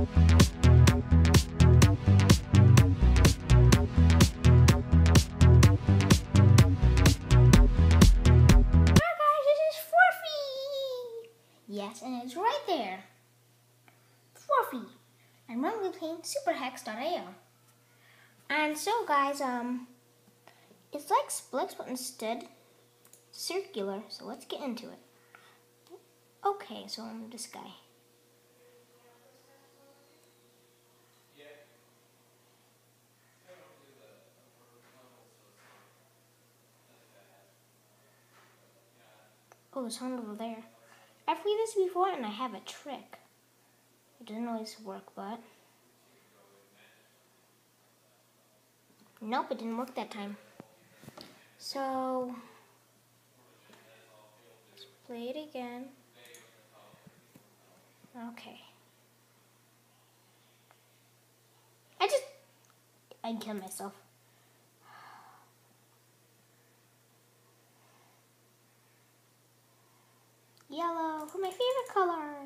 Yes, and it's right there. Fluffy. And we're going to be playing superhex.io. And so, guys, it's like splits, but instead circular. So let's get into it. Okay, so I'm this guy. Oh, there's one over there. I've played this before, and I have a trick. It doesn't always work, but... Nope, it didn't work that time. So... let's play it again. Okay. I killed myself. Yellow, my favorite color.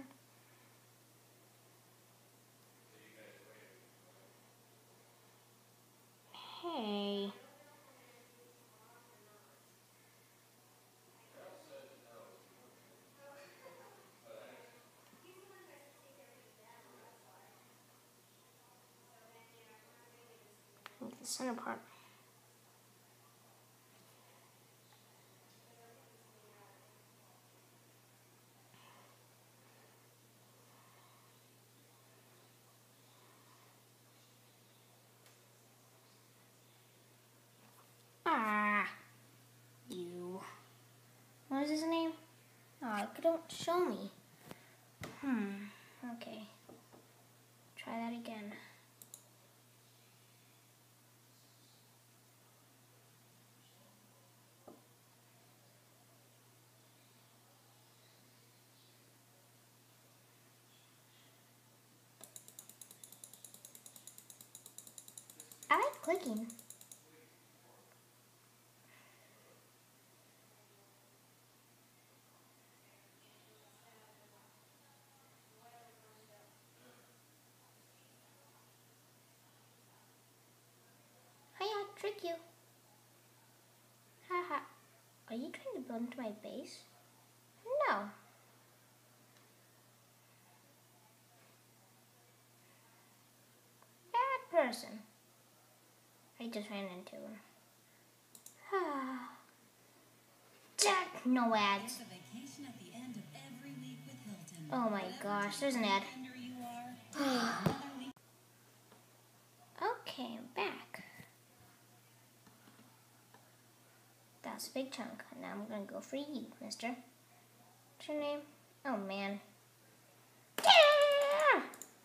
Hey. Make the center part. You. What is his name? Oh, don't show me. Okay. Try that again. I like clicking. I'll trick you. Haha. Are you trying to build into my base? No. Bad person. I just ran into him. Jack, no ads. Oh my gosh, there's an ad. Okay, I'm back. That's a big chunk. Now I'm gonna go for you, mister. What's your name? Oh man. Yeah!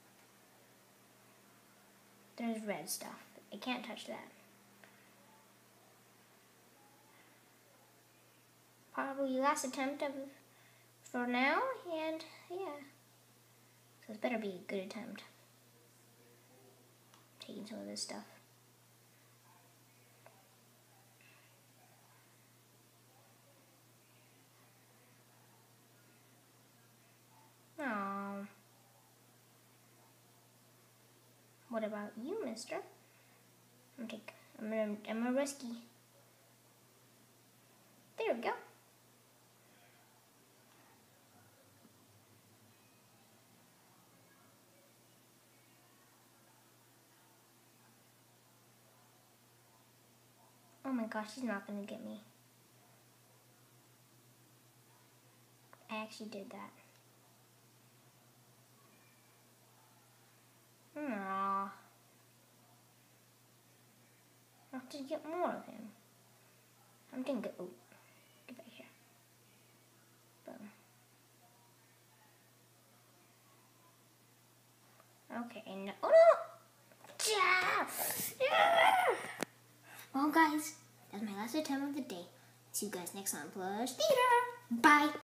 There's red stuff. I can't touch that. Probably last attempt for now, and yeah. So it better be a good attempt. Taking some of this stuff. Aww. What about you, mister? I'm gonna risky. There we go. Oh my gosh, he's not gonna get me. I actually did that. Aww. I have to get more of him. I'm gonna go. Oh, get back here. Boom. Okay, no. Oh no! Yeah! Well, guys, that's my last attempt of the day. See you guys next time, Plush Theater. Bye.